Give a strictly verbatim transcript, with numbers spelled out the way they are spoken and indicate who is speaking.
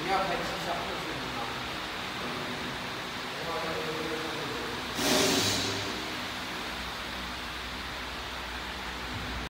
Speaker 1: 你要开绩效二十五吗？